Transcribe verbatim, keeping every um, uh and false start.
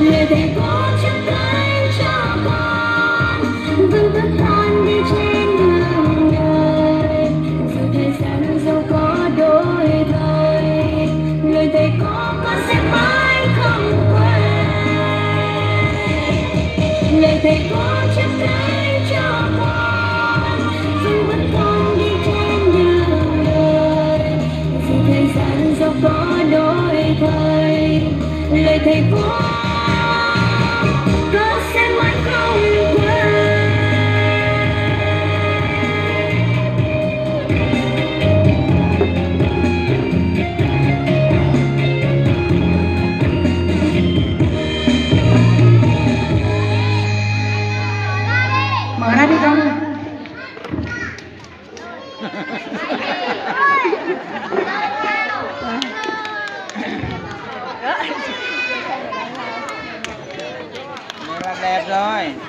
lời thầy có chấp cánh cho con vững bước con đi trên đường đời. Dù thời gian dẫu có đổi thay, lời thầy có con sẽ mãi không quên. Lời thầy có chấp cánh cho con vững bước con đi trên đường đời. Dù thời gian dẫu có đổi thay, lời thầy có con sẽ mãi không quên. Mở ra đi con. Đẹp rồi.